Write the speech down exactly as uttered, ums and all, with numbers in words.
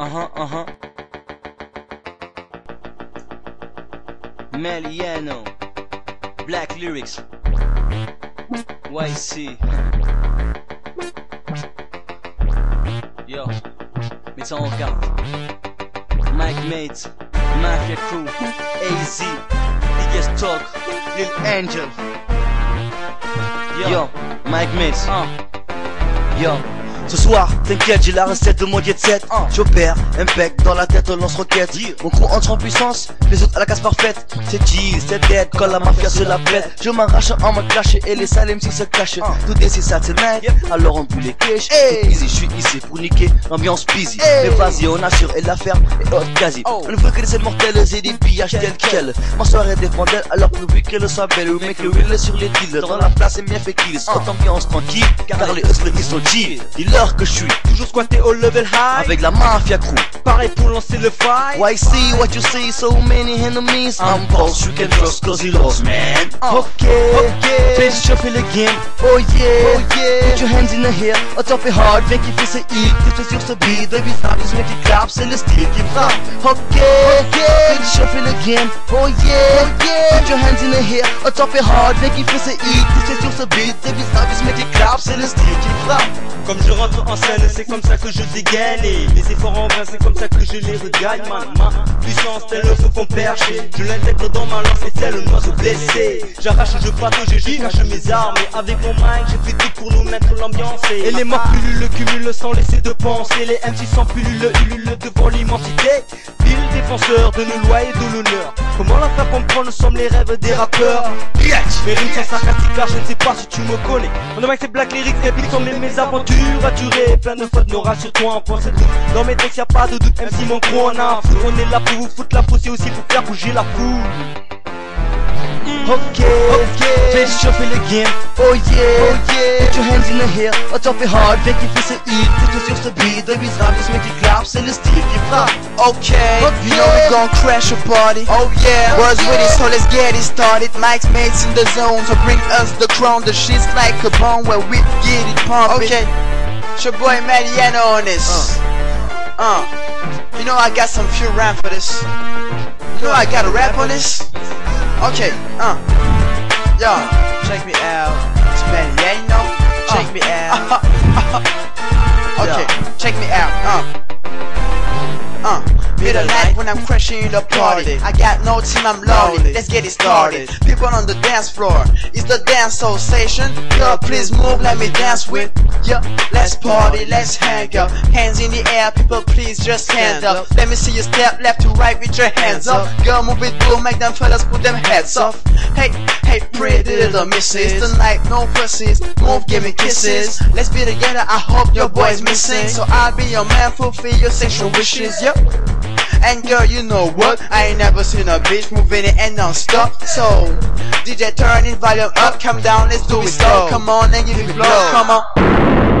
uh-huh, uh-huh. Meliano, Black Lyrics, Y C. Yo, mets ça en carte. Mike Mates, Mafia Crew, A Z, Biggest Talk, Lil Angel. Yo, Yo Mike Mates. Uh. Yo. Ce soir, t'inquiète, j'ai la recette de mon jet set. uh. J'opère, impec, dans la tête, on lance roquette. yeah. Mon crew entre en puissance, les autres à la casse parfaite. C'est G, c'est dead, quand la mafia se la pète. Je m'arrache en mode clash et les salem si se cachent. uh. Tout est si Saturday night, yep. Alors on pue les caches. hey. Easy, je suis ici pour niquer, l'ambiance busy. hey. Mais vas-y, on assure et l'affaire est haute quasi. oh. On ne veut que des scènes mortelles et des pillages tels quels. Ma soirée dépend d'elle, alors plus vite qu'elle soit belle. We make le real sur les deals, dans la place et bien fait kills. Haute ambiance tranquille, car les hustlers ils sont G. Dis-leur que je suis toujours squatté au level high avec la mafia crew. Pareil pour lancer le fight. Why see what you see, so many enemies. I'm boss, you can trust cause he lost, man. uh. Okay, okay, fais chauffer le game. Oh yeah, oh yeah. Put your hands in the air, on top it hard, viens kiffer ce hit. Tout sur ce beat, baby frappe, ils mettent qui clap, c'est le style qui frappe. Ok, ok, fais chauffer le game. Oh yeah, oh yeah. Put your hands in the air, on top it hard, viens kiffer ce hit. Tout sur ce beat, baby frappe, ils mettent qui clap, c'est le style qui frappe. Comme je rentre en scène, c'est comme ça que je dégaine. Et les efforts en vain, c'est comme ça que je les regagne. Ma, ma puissance, tel le faucon perché. Je l'intègre dans ma lance et tel un oiseau blessé. J'arrache, je patauge, je cache mes armes. Et avec mon mic, j'ai fait tout pour nous mettre l'ambiance. Et, et les morts pullulent, cumulent sans laisser de penser. Les M C sans pullulent, ululent devant l'immensité. Pile défenseur de nos lois et de l'honneur. Comment la faire comprendre, nous sommes les rêves des rappeurs. Mes rimes sont sarcastiques car je ne sais pas si tu me connais. Mon mic c'est Black Lyrics, épiques sont mes, mes aventures. Duré, plein de fautes, nos rassure-toi, on pense tout. Dans mes textes y'a pas de doute, même si mon crew en a fou. On est là pour vous foutre la fausse et aussi pour faire bouger la foule. mm. Ok, ok, fais chauffer le game. Oh yeah, oh yeah. Put your hands in the air, on top it hard, viens kiffer ce hit. Tout sur ce beat, baby rap, ils se mettent qui clap, c'est le style qui frappe. Okay, okay, you know we gon' crash a party. Oh yeah, words with it, so let's get it started. Mike's Mates in the zone, so bring us the crown. The shit's like a bomb where we get it pumping. Okay, it's your boy Meliano on this. Uh. uh, you know I got some few rhymes for this. You know I got a rap on this. Okay, uh, yo, check me out. It's Meliano. Check uh. me out. Okay, check me out. Uh. Uh, middle night when I'm crashing the party. I got no team, I'm lonely. Let's get it started. People on the dance floor, it's the dance sensation. Girl, please move, let me dance with. Yeah, let's party, let's hang up. Hands in the air, people please just stand up. Let me see you step left to right with your hands up. Girl, move it, boom, make them fellas put them heads off. Hey, hey, pretty little missus. Tonight, no fussies, move, give me kisses. Let's be together, I hope your boy's missing. So I'll be your man, fulfill your sexual wishes. Yeah. And girl, you know what? I ain't never seen a bitch moving it and non-stop. So, D J turn it volume up, come down, let's do it slow. Come on and give it blow, come on.